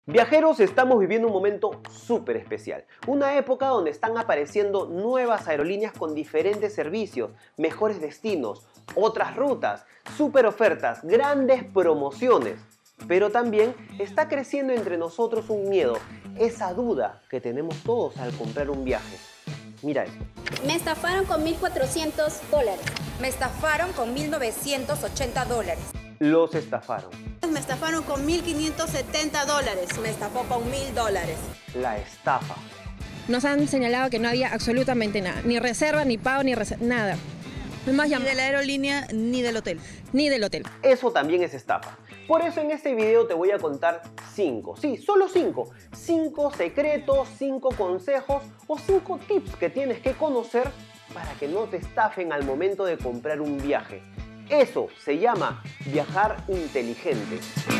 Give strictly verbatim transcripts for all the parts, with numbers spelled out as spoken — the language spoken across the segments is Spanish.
Viajeros, estamos viviendo un momento súper especial, una época donde están apareciendo nuevas aerolíneas con diferentes servicios, mejores destinos, otras rutas, súper ofertas, grandes promociones. Pero también está creciendo entre nosotros un miedo, esa duda que tenemos todos al comprar un viaje. Mira esto. Me estafaron con mil cuatrocientos dólares. Me estafaron con mil novecientos ochenta dólares. Los estafaron. Me estafaron con mil quinientos setenta dólares. Me estafó con mil dólares. La estafa. Nos han señalado que no había absolutamente nada, ni reserva, ni pago, ni reserva, nada. Más Ni de la aerolínea, ni del hotel. Ni del hotel. Eso también es estafa. Por eso en este video te voy a contar cinco, sí, solo cinco. cinco secretos, cinco consejos o cinco tips que tienes que conocer para que no te estafen al momento de comprar un viaje. Eso se llama viajar inteligente.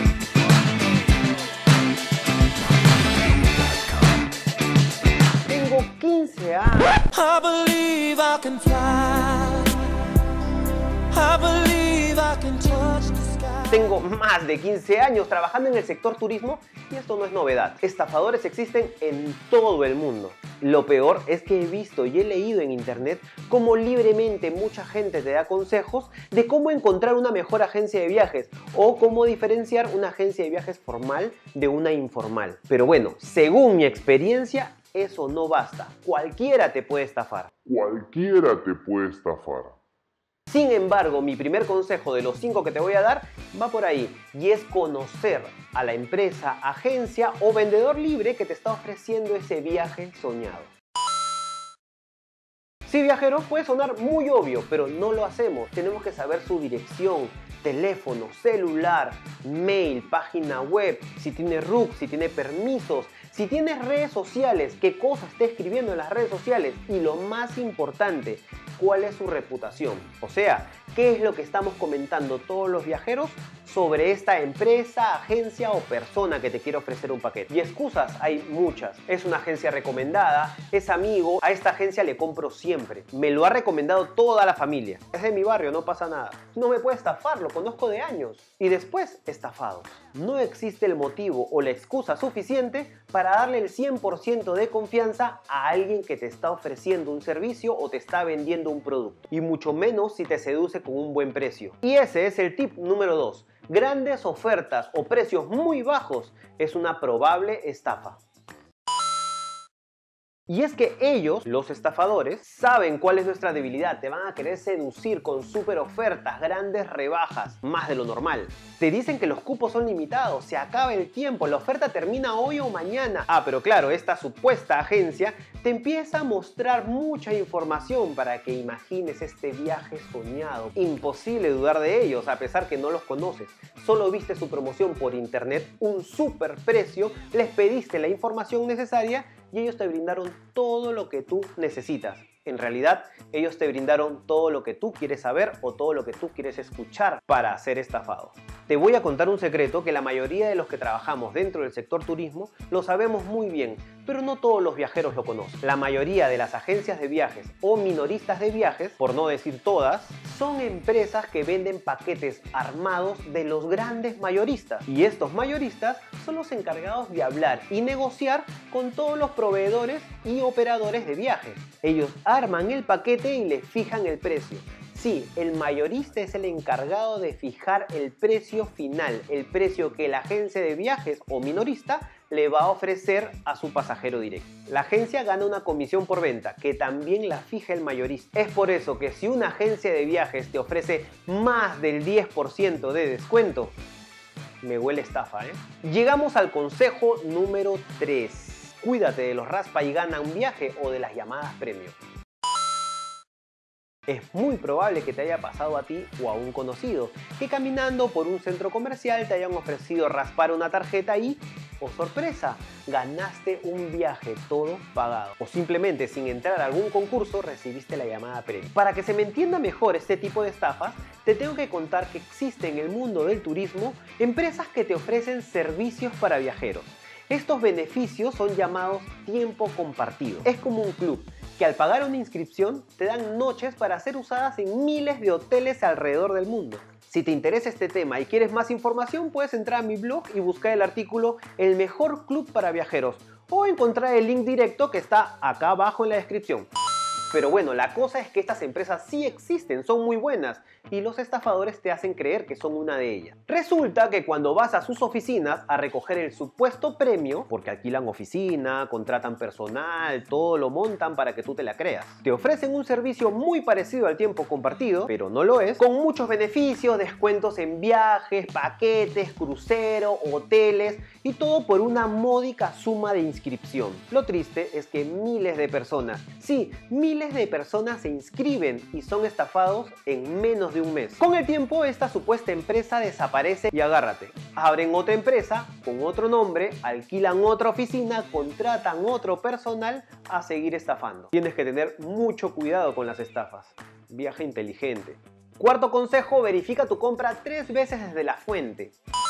Tengo quince años. I believe I can fly. I believe I can touch the sky. Tengo más de quince años trabajando en el sector turismo y esto no es novedad. Estafadores existen en todo el mundo. Lo peor es que he visto y he leído en internet cómo libremente mucha gente te da consejos de cómo encontrar una mejor agencia de viajes o cómo diferenciar una agencia de viajes formal de una informal. Pero bueno, según mi experiencia, eso no basta. Cualquiera te puede estafar. Cualquiera te puede estafar. Sin embargo, mi primer consejo de los cinco que te voy a dar va por ahí y es conocer a la empresa, agencia o vendedor libre que te está ofreciendo ese viaje soñado. Sí, viajeros, puede sonar muy obvio, pero no lo hacemos. Tenemos que saber su dirección, teléfono, celular, mail, página web, si tiene R U C, si tiene permisos, si tienes redes sociales, qué cosa está escribiendo en las redes sociales y lo más importante, cuál es su reputación. O sea, qué es lo que estamos comentando todos los viajeros sobre esta empresa, agencia o persona que te quiere ofrecer un paquete. Y excusas hay muchas. Es una agencia recomendada, es amigo, a esta agencia le compro siempre. Me lo ha recomendado toda la familia. Es de mi barrio, no pasa nada. No me puede estafar, lo conozco de años. Y después, estafados. No existe el motivo o la excusa suficiente para darle el cien por ciento de confianza a alguien que te está ofreciendo un servicio o te está vendiendo un producto. Y mucho menos si te seduce con un buen precio. Y ese es el tip número dos. Grandes ofertas o precios muy bajos es una probable estafa. Y es que ellos, los estafadores, saben cuál es nuestra debilidad. Te van a querer seducir con súper ofertas, grandes rebajas, más de lo normal. Te dicen que los cupos son limitados, se acaba el tiempo, la oferta termina hoy o mañana. Ah, pero claro, esta supuesta agencia te empieza a mostrar mucha información para que imagines este viaje soñado. Imposible dudar de ellos, a pesar que no los conoces. Solo viste su promoción por internet, un súper precio, les pediste la información necesaria y ellos te brindaron todo lo que tú necesitas. En realidad, ellos te brindaron todo lo que tú quieres saber o todo lo que tú quieres escuchar para ser estafado. Te voy a contar un secreto que la mayoría de los que trabajamos dentro del sector turismo lo sabemos muy bien, pero no todos los viajeros lo conocen. La mayoría de las agencias de viajes o minoristas de viajes, por no decir todas, son empresas que venden paquetes armados de los grandes mayoristas. Y estos mayoristas son los encargados de hablar y negociar con todos los proveedores y operadores de viajes. Ellos arman el paquete y le fijan el precio. Sí, el mayorista es el encargado de fijar el precio final, el precio que la agencia de viajes o minorista le va a ofrecer a su pasajero directo. La agencia gana una comisión por venta, que también la fija el mayorista. Es por eso que si una agencia de viajes te ofrece más del diez por ciento de descuento, me huele estafa, ¿eh? Llegamos al consejo número tres. Cuídate de los raspa y gana un viaje o de las llamadas premium. Es muy probable que te haya pasado a ti o a un conocido, que caminando por un centro comercial te hayan ofrecido raspar una tarjeta y, oh sorpresa, ganaste un viaje todo pagado. O simplemente sin entrar a algún concurso recibiste la llamada premium. Para que se me entienda mejor este tipo de estafas, te tengo que contar que existe en el mundo del turismo empresas que te ofrecen servicios para viajeros. Estos beneficios son llamados tiempo compartido. Es como un club que al pagar una inscripción te dan noches para ser usadas en miles de hoteles alrededor del mundo. Si te interesa este tema y quieres más información, puedes entrar a mi blog y buscar el artículo El mejor club para viajeros o encontrar el link directo que está acá abajo en la descripción. Pero bueno, la cosa es que estas empresas sí existen, son muy buenas y los estafadores te hacen creer que son una de ellas. Resulta que cuando vas a sus oficinas a recoger el supuesto premio, porque alquilan oficina, contratan personal, todo lo montan para que tú te la creas, te ofrecen un servicio muy parecido al tiempo compartido, pero no lo es, con muchos beneficios, descuentos en viajes, paquetes, crucero, hoteles y todo por una módica suma de inscripción. Lo triste es que miles de personas, sí, miles de personas se inscriben y son estafados en menos de un mes. Con el tiempo, esta supuesta empresa desaparece y agárrate. Abren otra empresa con otro nombre, alquilan otra oficina, contratan otro personal a seguir estafando. Tienes que tener mucho cuidado con las estafas. Viaja inteligente. Cuarto consejo, verifica tu compra tres veces desde la fuente.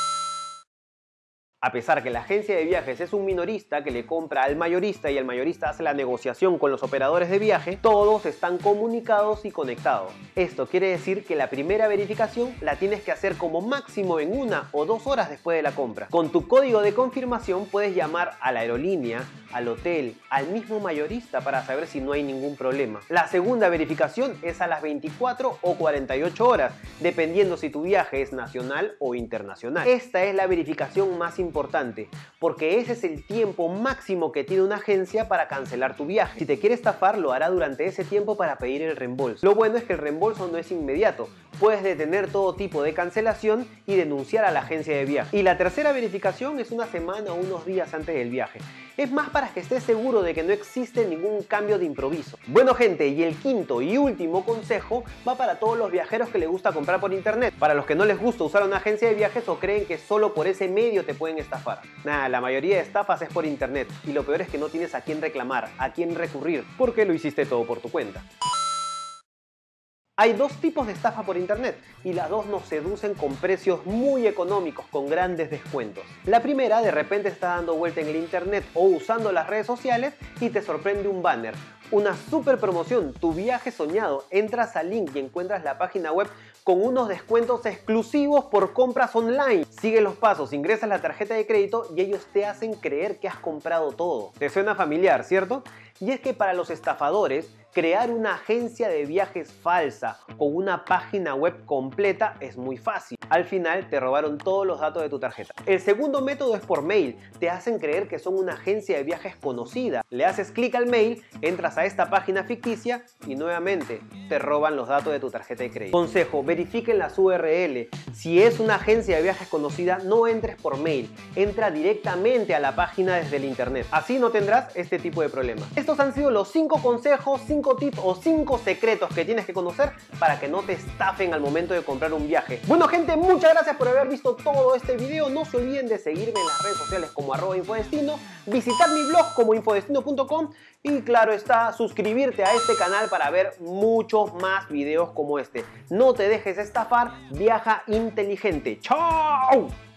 A pesar que la agencia de viajes es un minorista que le compra al mayorista y el mayorista hace la negociación con los operadores de viaje, todos están comunicados y conectados. Esto quiere decir que la primera verificación la tienes que hacer como máximo en una o dos horas después de la compra. Con tu código de confirmación puedes llamar a la aerolínea, al hotel, al mismo mayorista para saber si no hay ningún problema. La segunda verificación es a las veinticuatro o cuarenta y ocho horas, dependiendo si tu viaje es nacional o internacional. Esta es la verificación más importante. Importante, porque ese es el tiempo máximo que tiene una agencia para cancelar tu viaje. Si te quiere estafar, lo hará durante ese tiempo para pedir el reembolso. Lo bueno es que el reembolso no es inmediato. Puedes detener todo tipo de cancelación y denunciar a la agencia de viaje. Y la tercera verificación es una semana o unos días antes del viaje. Es más para que estés seguro de que no existe ningún cambio de improviso. Bueno gente, y el quinto y último consejo va para todos los viajeros que les gusta comprar por internet. Para los que no les gusta usar una agencia de viajes o creen que solo por ese medio te pueden estafar. Nada, la mayoría de estafas es por internet y lo peor es que no tienes a quién reclamar, a quién recurrir, porque lo hiciste todo por tu cuenta. Hay dos tipos de estafa por internet y las dos nos seducen con precios muy económicos, con grandes descuentos. La primera, de repente está dando vuelta en el internet o usando las redes sociales y te sorprende un banner, una super promoción, tu viaje soñado. Entras al link y encuentras la página web con unos descuentos exclusivos por compras online. Sigue los pasos, ingresas la tarjeta de crédito y ellos te hacen creer que has comprado todo. ¿Te suena familiar, cierto? Y es que para los estafadores, crear una agencia de viajes falsa con una página web completa es muy fácil. Al final te robaron todos los datos de tu tarjeta. El segundo método es por mail. Te hacen creer que son una agencia de viajes conocida. Le haces clic al mail, entras a esta página ficticia y nuevamente te roban los datos de tu tarjeta de crédito. Consejo, verifiquen las U R L. Si es una agencia de viajes conocida, no entres por mail. Entra directamente a la página desde el internet. Así no tendrás este tipo de problemas. Estos han sido los cinco consejos, cinco tips o cinco secretos que tienes que conocer para que no te estafen al momento de comprar un viaje. Bueno gente, muchas gracias por haber visto todo este video. No se olviden de seguirme en las redes sociales como arroba infodestino, visitar mi blog como infodestino punto com y claro está, suscribirte a este canal para ver muchos más videos como este. No te dejes estafar, viaja inteligente. ¡Chao!